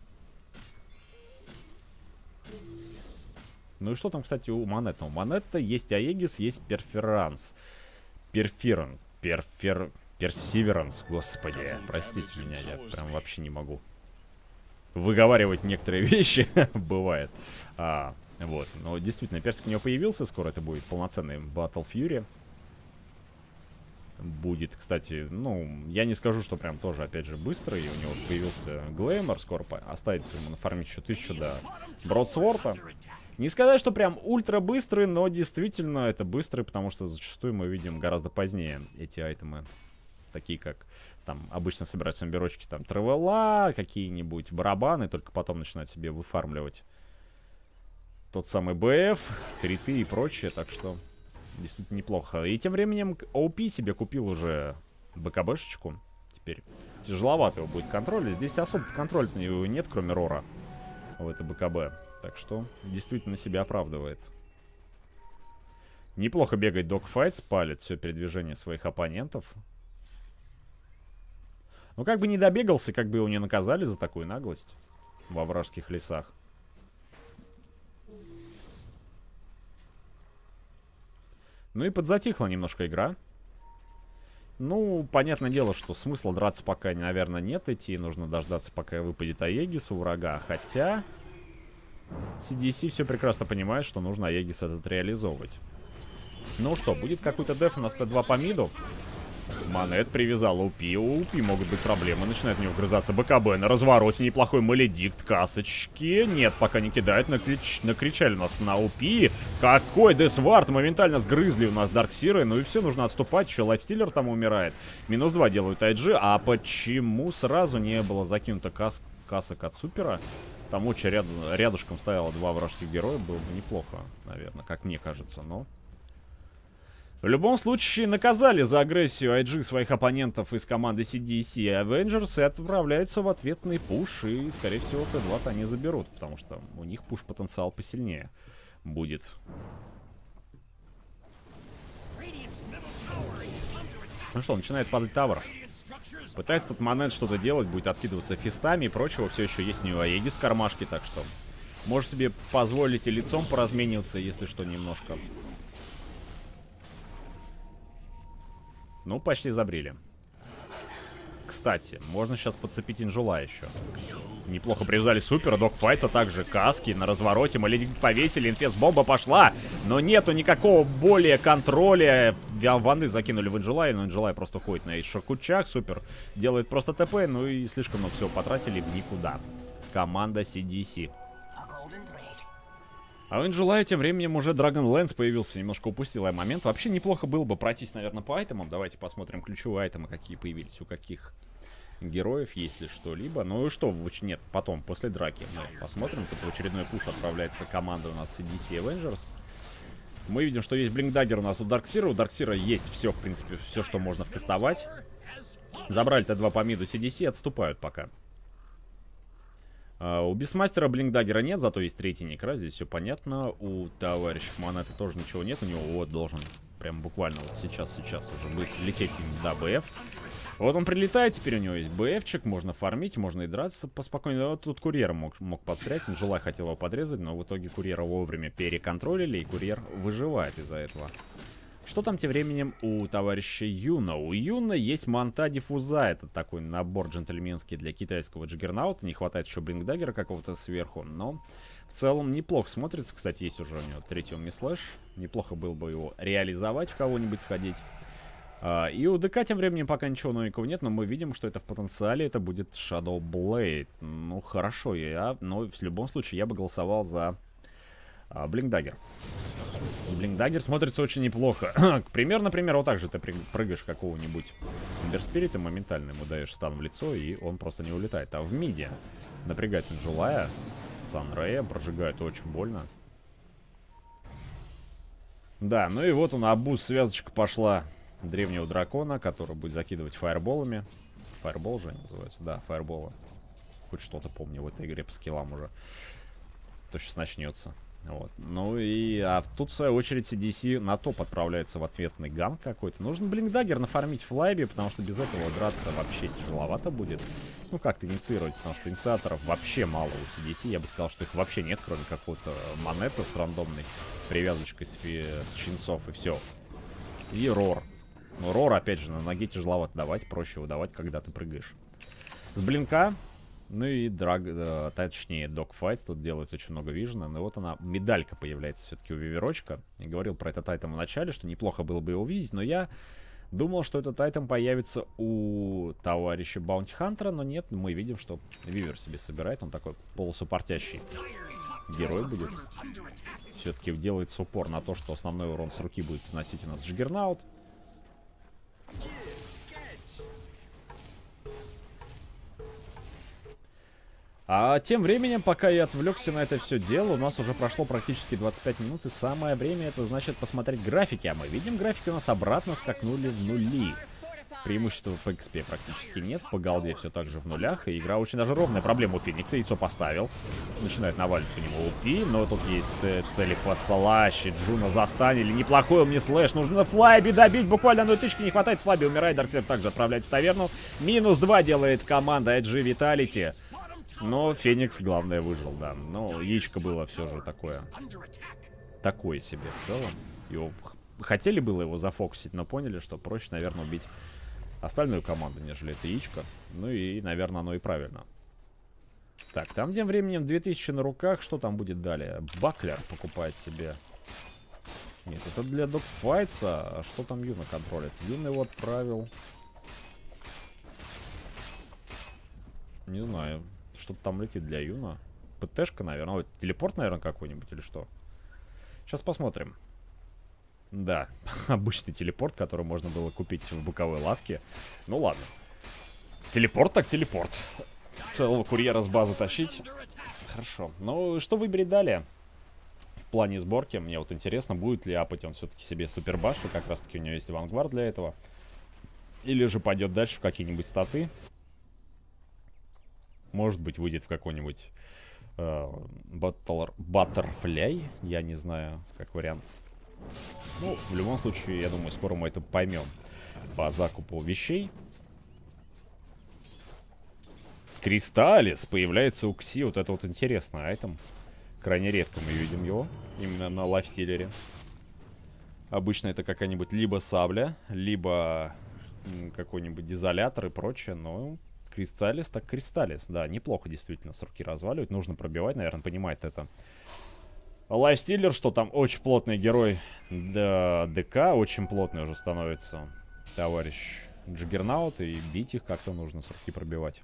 S1: Ну и что там, кстати, у Монетта? У Монетта есть Аегис, есть Перферанс. Перферанс. Перфер... Персиверанс. Господи, простите меня, я прям вообще не могу выговаривать некоторые вещи. Бывает. А, вот. Но действительно, персик у него появился. Скоро это будет полноценный Battle Fury. Будет, кстати, ну, я не скажу, что прям тоже, опять же, быстрый. У него появился Глеймор. Скоро останется ему нафармить еще тысячу до Бродсворта. Не сказать, что прям ультра быстрый, но действительно это быстрый, потому что зачастую мы видим гораздо позднее эти айтемы. Такие как, там, обычно собираются наберочки, там, тревела, какие-нибудь барабаны, только потом начинают себе выфармливать тот самый бэ эф, криты и прочее, так что действительно неплохо. И тем временем о пи себе купил уже БКБшечку. Теперь тяжеловато его будет контролить. Здесь особо контроля его нет, кроме Рора, в это БКБ. Так что действительно себя оправдывает. Неплохо бегать догфайт, спалит все передвижение своих оппонентов. Ну, как бы не добегался, как бы его не наказали за такую наглость во вражеских лесах. Ну и подзатихла немножко игра. Ну, понятное дело, что смысла драться пока, наверное, нет идти. Нужно дождаться, пока выпадет Аегис у врага. Хотя си ди си все прекрасно понимает, что нужно Аегис этот реализовывать. Ну что, будет какой-то деф у нас тэ два по миду. Монет привязал о пи. У о пи могут быть проблемы. Начинает в него вгрызаться БКБ. На развороте неплохой Маледикт. Касочки. Нет, пока не кидает. Накрич... Накричали у нас на о пи. Какой десвард. Моментально сгрызли у нас Дарксиры. Ну и все, нужно отступать. Еще лайфстиллер там умирает. Минус два делают ай джи. А почему сразу не было закинуто кас... касок от супера? Там очень ряд... рядышком стояло два вражеских героя. Было бы неплохо, наверное, как мне кажется. Но... В любом случае, наказали за агрессию ай джи своих оппонентов из команды си ди си Avengers и отправляются в ответный пуш. И, скорее всего, тэ два они заберут, потому что у них пуш-потенциал посильнее будет. Ну что, начинает падать тавер. Пытается тут Монет что-то делать, будет откидываться фистами и прочего. Все еще есть у него Аегис в кармашке, так что может себе позволить и лицом поразмениваться, если что, немножко. Ну, почти забрили. Кстати, можно сейчас подцепить Инжула еще. Неплохо привязали супера, догфайтс, а также каски на развороте. Маледикт повесили, инфест-бомба пошла. Но нету никакого более контроля. Ванды закинули в Инжулай, но Инжулай просто ходит на шокучах. Супер делает просто ТП, ну и слишком много всего потратили в никуда. Команда си ди си. А в Инжулае тем временем уже Dragonlance появился. Немножко упустил я момент. Вообще неплохо было бы пройтись, наверное, по айтемам. Давайте посмотрим ключевые айтемы, какие появились. У каких героев, есть ли что-либо. Ну и что, нет, потом, после драки. Мы посмотрим. Тут в очередной пуш отправляется команда у нас си ди си Avengers. Мы видим, что есть Блинкдаггер у нас у Дарксира. У Дарксира есть все, в принципе, все, что можно вкастовать. Забрали тэ два по миду, си ди си отступают пока. Uh, у Бисмастера Блинкдаггера нет, зато есть третий Некра, здесь все понятно. У товарища Монеты тоже ничего нет, у него вот должен прям буквально вот сейчас, сейчас уже будет лететь до бэ эф. Вот он прилетает, теперь у него есть бэ эфчик, можно фармить, можно и драться поспокойно. Вот тут курьер мог, мог подстрять, Инжулай хотел его подрезать, но в итоге курьера вовремя переконтролили, и курьер выживает из-за этого. Что там тем временем у товарища Юна? У Юна есть Манта Диффуза. Это такой набор джентльменский для китайского джиггернаута. Не хватает еще Блинкдаггера какого-то сверху. Но в целом неплохо смотрится. Кстати, есть уже у него третий мислэш. Неплохо было бы его реализовать, в кого-нибудь сходить. А, и у ДК тем временем пока ничего новенького нет. Но мы видим, что это в потенциале. Это будет Shadow Blade. Ну, хорошо. Я, но в любом случае я бы голосовал за а, Блинкдаггер. Блинкдаггер смотрится очень неплохо. К примеру, например, вот так же ты прыгаешь какого-нибудь Эмберспирита, моментально ему даешь стан в лицо, и он просто не улетает. А в миде напрягает Инжулая, Санрея, прожигает очень больно. Да, ну и вот он, абуз, связочка пошла древнего дракона, который будет закидывать фаерболами. Фаербол же называется? Да, фаерболы. Хоть что-то помню в этой игре по скиллам уже. То сейчас начнется. Вот. Ну и а тут в свою очередь си ди си на топ отправляется в ответный ганг какой-то. Нужно блинкдаггер нафармить в лайбе, потому что без этого драться вообще тяжеловато будет. Ну как-то инициировать, потому что инициаторов вообще мало у си ди си. Я бы сказал, что их вообще нет, кроме какого-то монеты с рандомной привязочкой с, фи с чинцов и все. И рор. Ну рор опять же на ноге тяжеловато давать, проще выдавать, когда ты прыгаешь. С блинка. Ну и драг, э, точнее, догфайтс тут делают очень много вижена. Но вот она, медалька появляется все-таки у Виверочка. Я говорил про этот айтем в начале, что неплохо было бы его увидеть. Но я думал, что этот айтем появится у товарища Баунти Хантера. Но нет, мы видим, что Вивер себе собирает. Он такой полусуппортящий герой будет. Все-таки делается упор на то, что основной урон с руки будет наносить у нас Джиггернаут. А тем временем, пока я отвлекся на это все дело, у нас уже прошло практически двадцать пять минут, и самое время это значит посмотреть графики. А мы видим, графики у нас обратно скакнули в нули. Преимущества по икс пи практически нет, по голде все так же в нулях, и игра очень даже ровная. Проблема у Феникса, яйцо поставил, начинает наваливать по нему упи, но тут есть цели послаще, Джуна застанили, неплохой у меня слэш, нужно флайби добить, буквально одной тычки не хватает, флайби умирает, Дарксайд также отправляется в таверну, минус два делает команда ай джи Vitality. Но Феникс, главное, выжил, да. Но яичко было все же такое. Такое себе в целом. Его... Хотели было его зафокусить, но поняли, что проще, наверное, убить остальную команду, нежели это яичко. Ну и, наверное, оно и правильно. Так, там тем временем две тысячи на руках. Что там будет далее? Баклер покупает себе. Нет, это для догфайтса. А что там Юна контролит? Юна его отправил. Не знаю. Что-то там летит для Юна. ПТшка, наверное. Ой, телепорт, наверное, какой-нибудь или что? Сейчас посмотрим. Да, обычный телепорт, который можно было купить в боковой лавке. Ну ладно. Телепорт так телепорт. Целого курьера с базы тащить. Хорошо. Ну, что выберет далее? В плане сборки, мне вот интересно, будет ли апать он все-таки себе супербашу. Как раз таки у него есть вангвард для этого. Или же пойдет дальше в какие-нибудь статы. Может быть, выйдет в какой-нибудь э, Баттерфляй. Я не знаю, как вариант. Ну, в любом случае, я думаю, скоро мы это поймем по закупу вещей. Кристаллис появляется у Кси. Вот это вот интересно. Айтем. Крайне редко мы видим его. Именно на лайфстиллере. Обычно это какая-нибудь либо сабля, либо какой-нибудь дезолятор и прочее. Но... Кристаллис, так Кристаллис. Да, неплохо действительно с руки разваливать. Нужно пробивать, наверное, понимает это. Лайфстиллер, что там очень плотный герой. Да, ДК очень плотный уже становится. Товарищ Джиггернаут. И бить их как-то нужно с руки пробивать.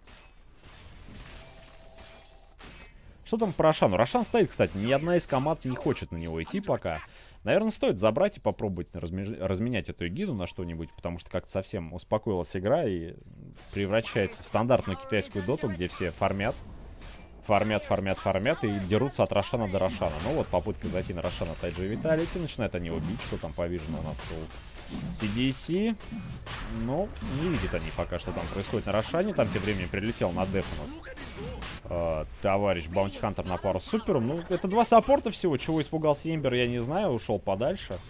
S1: Что там по Рошану? Рошан стоит, кстати. Ни одна из команд не хочет на него идти пока. Наверное, стоит забрать и попробовать размеж... разменять эту эгиду на что-нибудь, потому что как-то совсем успокоилась игра и превращается в стандартную китайскую доту, где все фармят, фармят, фармят, фармят и дерутся от Рошана до Рошана. Ну вот, попытка зайти на Рошана от ай джи Vitality, начинают они убить, что там повижено у нас у си ди си. Ну, не видят они пока, что там происходит на Рошане. Там тем временем прилетел на деф у нас э, товарищ Баунти Хантер на пару с супером. Ну, это два саппорта всего. Чего испугался Эмбер, я не знаю. Ушел подальше.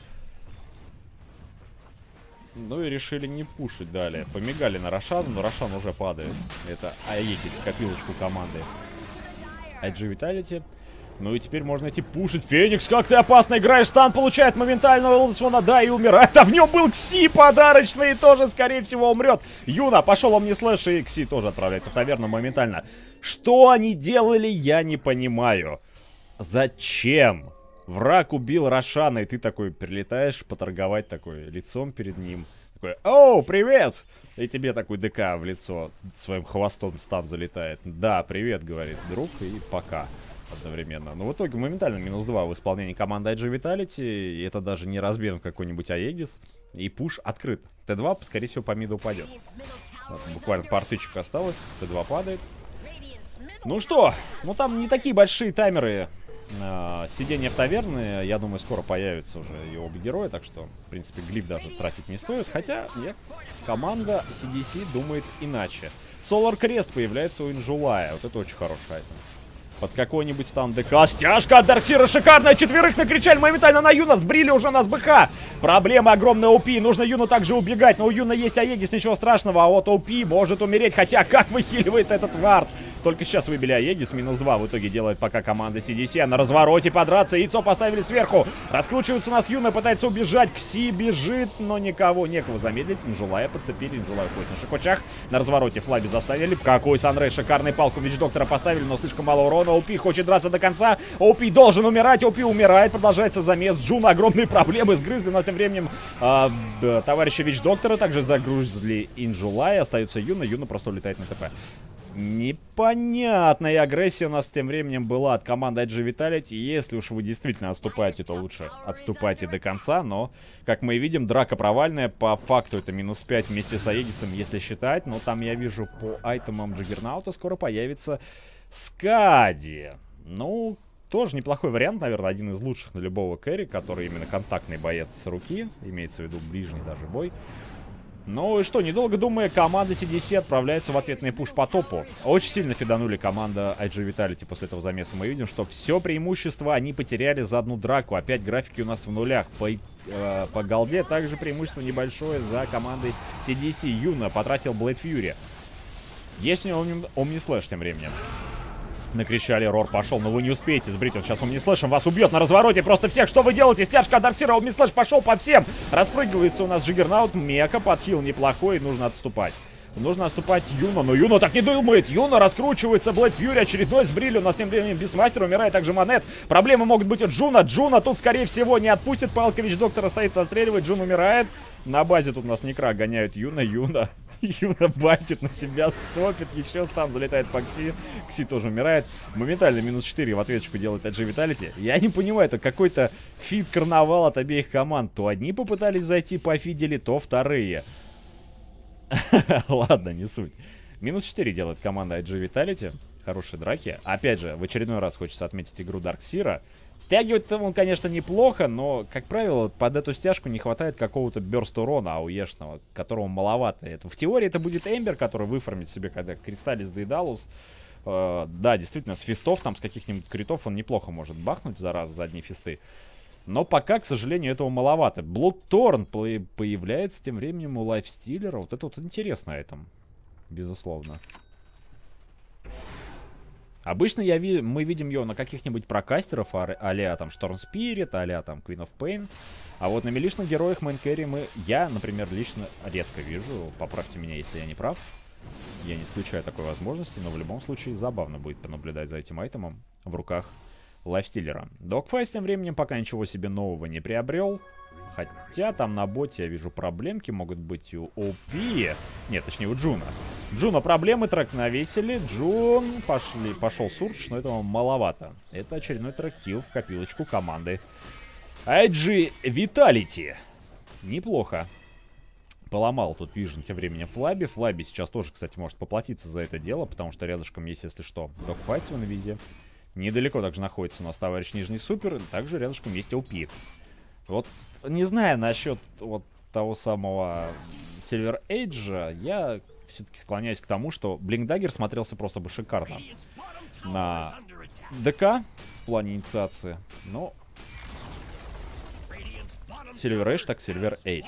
S1: Ну и решили не пушить далее. Помигали на Рошану, но Рошан уже падает. Это Аегис, копилочку команды ай джи Vitality. Ну и теперь можно идти пушить. Феникс, как ты опасно играешь. Стан получает моментально Элдсона, да, и умирает. А в нем был Кси подарочный и тоже, скорее всего, умрет. Юна, пошел он мне слэш, и Кси тоже отправляется в таверну моментально. Что они делали, я не понимаю. Зачем? Враг убил Рошана, и ты такой прилетаешь поторговать такой лицом перед ним. Такой, оу, привет! И тебе такой ДК в лицо своим хвостом стан залетает. Да, привет, говорит друг, и пока. Одновременно. Но в итоге моментально минус два в исполнении команды ай джи Vitality. И это даже не разбен какой-нибудь Аегис. И пуш открыт. тэ два, скорее всего, по миду упадет. Вот, буквально партычек осталось. тэ два падает. Ну что? Ну там не такие большие таймеры э, сидение в таверне, я думаю, скоро появится уже и оба героя, так что, в принципе, глиф даже тратить не стоит. Хотя, нет, команда си ди си думает иначе. Solar Crest появляется у Инжулая, вот это очень хороший айтем. Под какой-нибудь стан ДК. Стяжка от Дарксира шикарная. Четверых накричали моментально на Юна. Сбрили уже нас БХ. Проблема огромная у Пи. Нужно Юну также убегать. Но у Юна есть Аегис, ничего страшного. А вот у Пи может умереть. Хотя как выхиливает этот вард. Только сейчас выбили Аегис. Минус два в итоге делает пока команда си ди си. А на развороте подраться. Яйцо поставили сверху. Раскручивается у нас Юна. Пытается убежать. Кси бежит. Но никого. Некого замедлить. Инжулая подцепили. Инжулая уходит на шикочах. На развороте Флаби заставили. Какой Санрей. Шикарный палку Вич Доктора поставили. Но слишком мало урона. Опи хочет драться до конца. Опи должен умирать. Опи умирает. Продолжается замес. Джуна огромные проблемы. Сгрызли. Но тем временем э, да, товарища Вич Доктора также загрузили Инжулая. Остается Юна. Юна просто улетает на ТП. Непонятная агрессия у нас тем временем была от команды ай джи Vitality. Если уж вы действительно отступаете, то лучше отступайте до конца. Но, как мы видим, драка провальная. По факту это минус пять вместе с Аегисом, если считать. Но там я вижу по айтемам Джаггернаута скоро появится Скади. Ну, тоже неплохой вариант, наверное, один из лучших на любого кэрри, который именно контактный боец с руки. Имеется в виду ближний даже бой. Ну и что, недолго думая, команда си ди си отправляется в ответный пуш по топу. Очень сильно фиданули команда ай джи Vitality после этого замеса. Мы видим, что все преимущество они потеряли за одну драку. Опять графики у нас в нулях. По, э, по голде также преимущество небольшое за командой си ди си. Юна потратил Blade Fury. Есть у него Omnislash тем временем. Накричали, Рор пошел, но вы не успеете сбрить, он сейчас Omnislash'ем вас убьет на развороте просто всех. Что вы делаете? Стяжка от Дарксира, Omnislash пошел по всем. Распрыгивается у нас Джаггернаут, Мека, подхил неплохой, нужно отступать. Нужно отступать Юна, но Юна так не думает. Юна раскручивается, Blade Fury очередной сбрили. У нас тем временем Бисмастер, умирает также Монет. Проблемы могут быть у Джуна. Джуна тут, скорее всего, не отпустит. Палка Вич Доктора стоит, отстреливает. Джун умирает. На базе тут у нас Некра гоняют Юна. Юна. Юна байтит на себя, стопит, еще стан, залетает по Кси. Кси тоже умирает. Моментально минус четыре в ответочку делает ай джи Vitality. Я не понимаю, это какой-то фид-карнавал от обеих команд. То одни попытались зайти, пофидели, то вторые. Ладно, не суть. Минус четыре делает команда ай джи Vitality. Хорошие драки. Опять же, в очередной раз хочется отметить игру Дарксира. Стягивать он, конечно, неплохо, но, как правило, под эту стяжку не хватает какого-то бёрст урона ауешного, которого маловато. Это, в теории это будет Эмбер, который выформит себе, когда Кристаллис Дейдалус. Э, да, действительно, с фистов, там, с каких-нибудь критов он неплохо может бахнуть за раз, за одни фисты. Но пока, к сожалению, этого маловато. Блудторн появляется тем временем у Лайфстиллера. Вот это вот интересно этом, безусловно. Обычно я ви мы видим ее на каких-нибудь прокастеров, а-ля там Storm Spirit, а-ля там Queen of Pain. А вот на милишных героях мейн-кэрри мы, я, например, лично редко вижу. Поправьте меня, если я не прав. Я не исключаю такой возможности, но в любом случае забавно будет понаблюдать за этим айтемом в руках Лайфстиллера. Догфайс тем временем пока ничего себе нового не приобрел. Хотя там на боте я вижу проблемки могут быть у Опи. Нет, точнее у Джуна. Джуна проблемы, трек навесили. Джун пошли, пошел Сурж, но этого маловато. Это очередной трек-килл в копилочку команды ай джи Vitality. Неплохо. Поломал тут Вижн тем временем Флаби. Флаби сейчас тоже, кстати, может поплатиться за это дело, потому что рядышком есть, если что, Догфайт в инвизе. Недалеко также находится у нас товарищ Нижний Супер. Также рядышком есть Опи. Вот, не знаю насчет вот того самого Silver Age, я все-таки склоняюсь к тому, что Блинкдаггер смотрелся просто бы шикарно на ДК в плане инициации. Но Silver Age так Silver Age.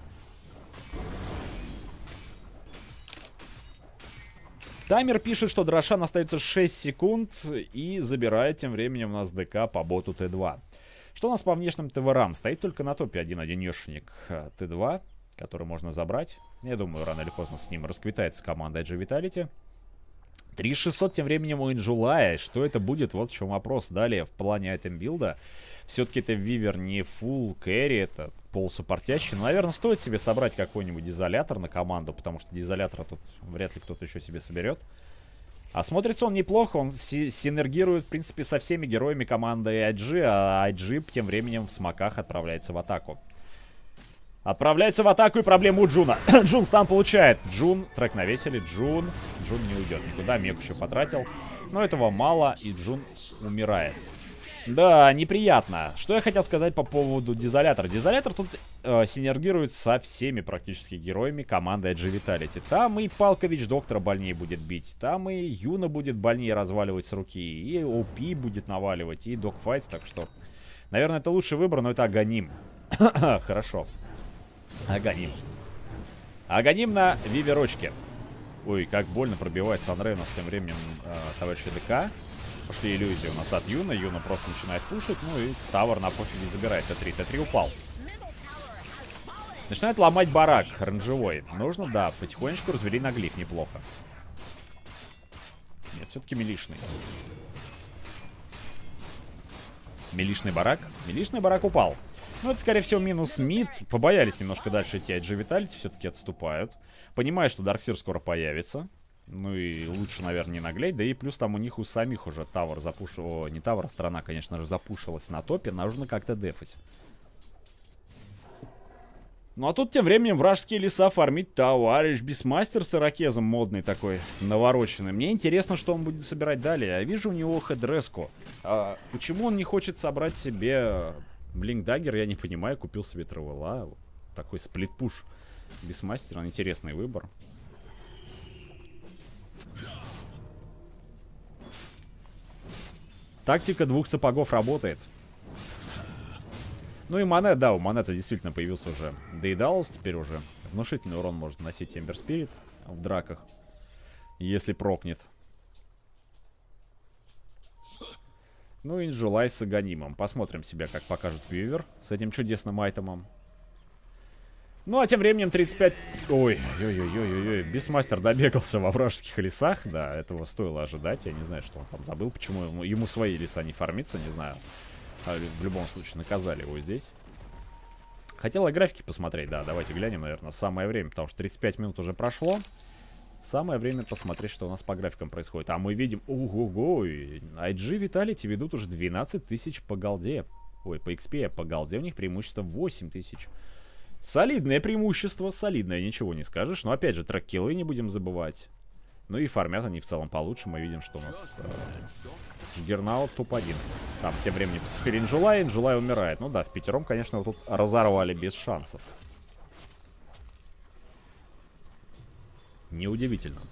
S1: Таймер пишет, что Дрошан остается шесть секунд и забирает тем временем у нас ДК по боту Т два. Что у нас по внешним ТВРам? Стоит только на топе один одинешник Т два, который можно забрать. Я думаю, рано или поздно с ним расквитается команда ай джи Vitality. три шестьсот тем временем у Инжулая. Что это будет? Вот в чем вопрос. Далее, в плане айтем-билда. Все-таки это Вивер не фулл кэрри, это полусуппортящий. Но, наверное, стоит себе собрать какой-нибудь дизолятор на команду, потому что дизолятора тут вряд ли кто-то еще себе соберет. А смотрится он неплохо, он си синергирует, в принципе, со всеми героями команды ай джи, а ай джи тем временем в смоках отправляется в атаку. Отправляется в атаку, и проблема у Джуна. Джун стан получает. Джун, трек навесили, Джун. Джун не уйдет никуда, Меку еще потратил. Но этого мало, и Джун умирает. Да, неприятно. Что я хотел сказать по поводу Дезолятора. Дезолятор тут э, синергирует со всеми практически героями команды ай джи Vitality. Там и Палкович Доктора больнее будет бить, там и Юна будет больнее разваливать с руки, и о пи будет наваливать, и Догфайтс, так что... Наверное, это лучший выбор, но это Аганим. Хорошо. Аганим. Аганим на Виверочке. Ой, как больно пробивает Санрейна с тем временем э, товарища ДК. Пошли иллюзии у нас от Юна. Юна просто начинает пушить. Ну и Тавр на пофиге забирает. Т три. Т три упал. Начинает ломать барак оранжевой. Нужно, да, потихонечку развели на глиф. Неплохо. Нет, все-таки милишный. Милишный барак. Милишный барак упал. Ну, это, скорее всего, минус мид. Побоялись немножко дальше идти. ай джи Vitality все-таки отступают. Понимаю, что Дарксир скоро появится. Ну и лучше, наверное, не наглеть. Да и плюс там у них у самих уже Тавр запушил... О, не Тавр, а страна, конечно же, запушилась на топе. Нужно как-то дефать. Ну а тут тем временем вражеские леса фармить товарищ Бисмастер с ирокезом модный такой, навороченный. Мне интересно, что он будет собирать далее. Я вижу у него хедреску. А почему он не хочет собрать себе Блинк-даггер, я не понимаю. Купил себе Травела. Такой сплит-пуш Бисмастера. Интересный выбор. Тактика двух сапогов работает. Ну и Монет, да, у Монета действительно появился уже Дейдалус. Теперь уже внушительный урон может наносить Эмбер Спирит в драках, если прокнет. Ну и Инжулай с Аганимом. Посмотрим себя, как покажет Вивер с этим чудесным айтемом. Ну а тем временем тридцать пять... Ой, ой-ой-ой-ой, Бисмастер добегался во вражеских лесах. Да, этого стоило ожидать. Я не знаю, что он там забыл. Почему ему, ему свои леса не фармится, не знаю. А в любом случае наказали его здесь. Хотел я графики посмотреть, да, давайте глянем, наверное, самое время, потому что тридцать пять минут уже прошло. Самое время посмотреть, что у нас по графикам происходит. А мы видим, ого-го, ай джи Vitality ведут уже двенадцать тысяч по голде. Ой, по икс пи, по голде у них преимущество восемь тысяч. Солидное преимущество, солидное, ничего не скажешь. Но опять же, трек-киллы не будем забывать. Ну и фармят они в целом получше. Мы видим, что у нас э, Жгернаут топ один. Там тем временем Инжулай, Инжулай умирает. Ну да, в пятером, конечно, вот тут разорвали без шансов. Неудивительно.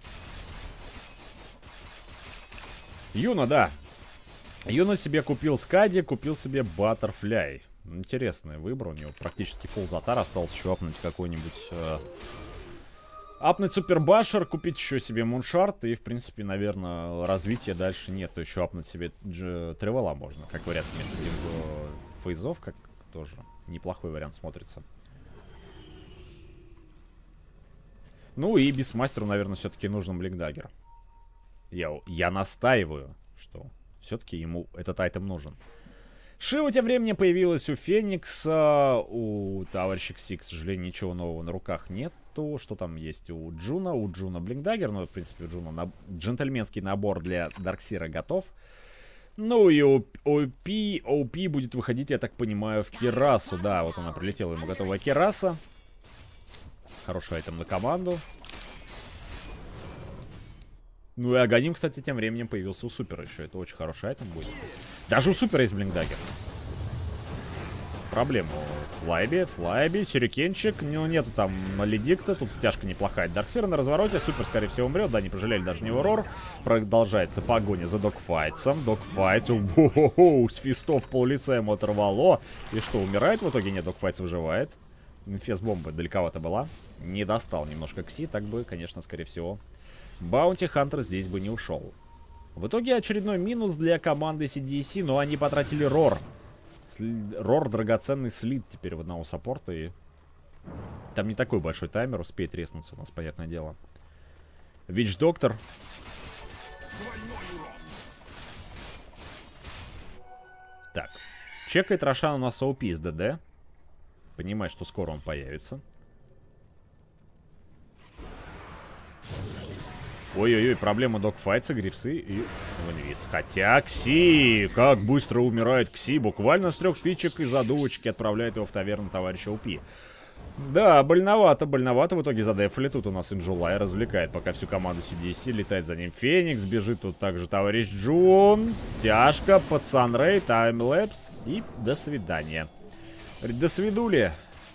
S1: Юна, да. Юна себе купил Скади, купил себе Баттерфляй. Интересный выбор. У него практически фулл затар. Осталось еще апнуть какой-нибудь... Э, апнуть Супербашер, купить еще себе Муншарт. И, в принципе, наверное, развития дальше нет. То еще апнуть себе Дж... Тревела можно. Как вариант вместо фейзов. Как тоже неплохой вариант смотрится. Ну и Бисмастеру, наверное, все-таки нужен Блинк-даггер. Я, я настаиваю, что все-таки ему этот айтем нужен. Шива тем временем появилась у Феникса. У товарища Кси, к сожалению, ничего нового на руках нету. Что там есть у Джуна? У Джуна Блинк-даггер. Ну, в принципе, у Джуна на... джентльменский набор для Дарксира готов. Ну и о пи, о пи будет выходить, я так понимаю, в Кирасу. Да, вот она прилетела, ему готовая Кираса. Хороший айтем на команду. Ну и Аганим, кстати, тем временем появился у Супера еще. Это очень хороший айтем будет. Даже у Супера есть Блинк-даггер. Проблема у Флайби. Флайби, Сюрикенчик. Ну, нету там Маледикта. Тут стяжка неплохая. Дарксир на развороте. Супер, скорее всего, умрет. Да, не пожалели даже не Урор. Продолжается погоня за Догфайтсом. Догфайтс. О-хо-хо, с фистов пол лица ему оторвало. И что, умирает в итоге? Нет, Догфайтс выживает. Фест-бомба далековато была. Не достал немножко Кси. Так бы, конечно, скорее всего, Баунти Хантер здесь бы не ушел. В итоге очередной минус для команды си ди си, но они потратили Рор. Рор драгоценный слит теперь в одного саппорта. И там не такой большой таймер, успеет резнуться у нас, понятное дело. Вич-доктор. Так. Чекает Рошан у нас о пи с ДД. Понимает, что скоро он появится. Ой-ой-ой, проблема Догфайтса, Грифсы и Ванвиз. Хотя Кси, как быстро умирает Кси. Буквально с трех тычек и задувочки отправляет его в таверну товарища о пи. Да, больновато, больновато. В итоге задефали. Тут у нас Инжулай развлекает пока всю команду си ди си. Летает за ним Феникс. Бежит тут также товарищ Джун. Стяжка под Санрей. Таймлэпс. И до свидания. Говорит, до свидули.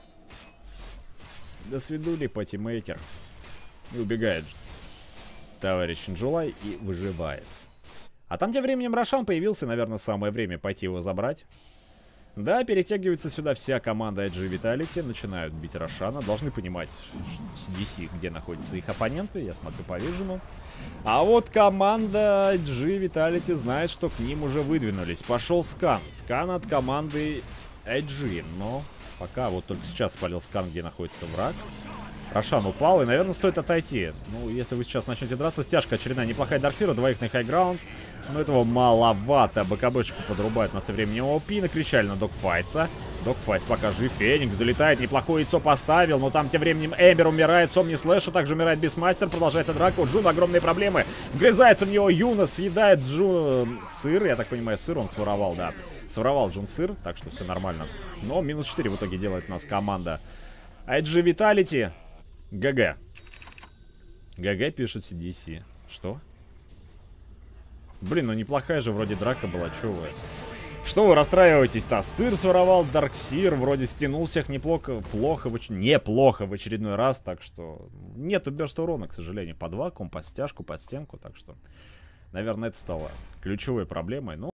S1: До свидули, патимейкер. И убегает товарищ Инжулай и выживает. А там тем временем Рошан появился. Наверное, самое время пойти его забрать. Да, перетягивается сюда вся команда ай джи Vitality, начинают бить Рошана. Должны понимать си ди си, где находятся их оппоненты, я смотрю по вижену. А вот команда ай джи Vitality знает, что к ним уже выдвинулись. Пошел скан. Скан от команды ай джи, но пока вот только сейчас спалил скан, где находится враг. Рошан упал, и, наверное, стоит отойти. Ну, если вы сейчас начнете драться, стяжка очередная неплохая Дарксира, двоих на хайграунд. Но этого маловато. БКБшечку подрубает у нас со временем ОП. Накричали на Догфайтса. Догфайтс пока жив. Феникс залетает. Неплохое яйцо поставил. Но там тем временем Эмбер умирает. Сомни Слэша. Также умирает Бисмастер. Продолжается драка. У Джуна огромные проблемы. Вгрызается в него Юна. Съедает Джун сыр. Я так понимаю, сыр он своровал, да. Своровал Джун сыр. Так что все нормально. Но минус четыре в итоге делает у нас команда ай джи Vitality. ГГ. ГГ пишет си ди си. Что? Блин, ну неплохая же вроде драка была, чё вы? Что вы расстраиваетесь-то? Сыр своровал, Дарксир, вроде стянул всех неплохо, плохо, в оч... неплохо в очередной раз, так что... Нету бёрста урона, к сожалению, под вакуум, под стяжку, под стенку, так что... Наверное, это стало ключевой проблемой, ну...